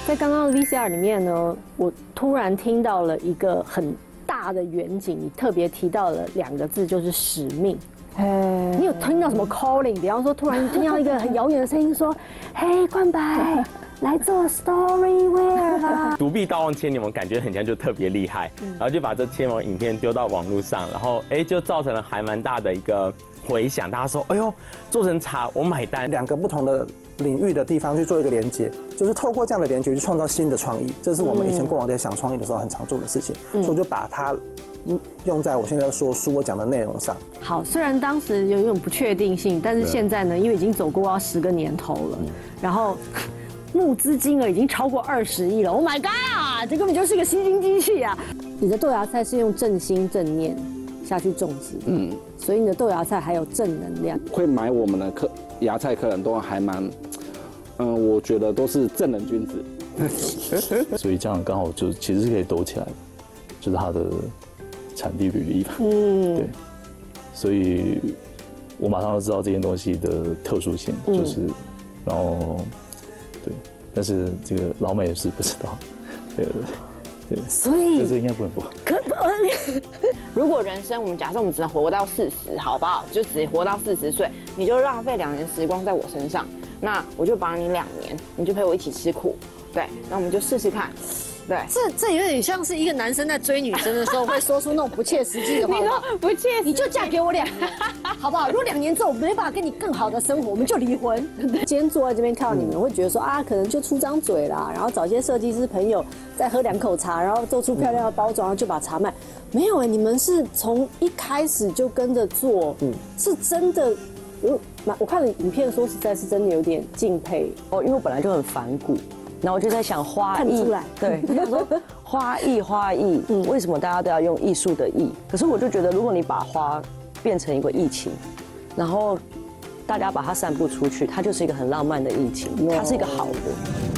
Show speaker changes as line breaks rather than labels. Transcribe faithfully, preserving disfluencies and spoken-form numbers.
在刚刚的 V C R 里面呢，我突然听到了一个很大的远景，你特别提到了两个字，就是使命。你有听到什么 calling？ 比方说，突然听到一个很遥远的声音说：“嘿，冠白，来做 Storywear 吧。”
独臂刀王牵牛虻感觉很像就特别厉害，然后就把这牵牛影片丢到网络上，然后哎就造成了还蛮大的一个回响。大家说：“哎呦，做成茶我买单。”
两个不同的领域的地方去做一个连接，就是透过这样的连接去创造新的创意，这是我们以前过往在想创意的时候很常做的事情，所以我就把它用在我现在说书我讲的内容上。
好，虽然当时有一种不确定性，但是现在呢，因为已经走过要十个年头了，然后募资金额已经超过二十亿了。Oh my god， 这根本就是个吸金机器啊！你的豆芽菜是用正心正念下去种植，嗯，所以你的豆芽菜还有正能量。
会买我们的客芽菜客人都还蛮，嗯，我觉得都是正人君子，
所以这样刚好就其实是可以抖起来的，就是它的产地履历吧，嗯，对，所以我马上就知道这件东西的特殊性，就是，然后，对，但是这个老美也是不知道，对对对，
所以
这应该不能播。
可
如果人生我们假设我们只能活到四十，好不好？就只活到四十岁，你就浪费两年时光在我身上，那我就把你两年，你就陪我一起吃苦，对，那我们就试试看。对，
这这有点像是一个男生在追女生的时候会说出那种不切实际的话。
你说不切实际，
你就嫁给我两年，好不好？如果两年之后我没办法跟你更好的生活，我们就离婚。今天坐在这边看到你们，会觉得说啊，可能就出张嘴啦，然后找一些设计师朋友再喝两口茶，然后做出漂亮的包装，然后就把茶卖。没有哎，你们是从一开始就跟着做，嗯，是真的。我我看了影片，说实在是真的有点敬佩
哦，因为我本来就很反骨。然后我就在想花艺，对，我想说花艺花艺，嗯，为什么大家都要用艺术的艺？可是我就觉得，如果你把花变成一个疫情，然后大家把它散布出去，它就是一个很浪漫的疫情，它是一个好的。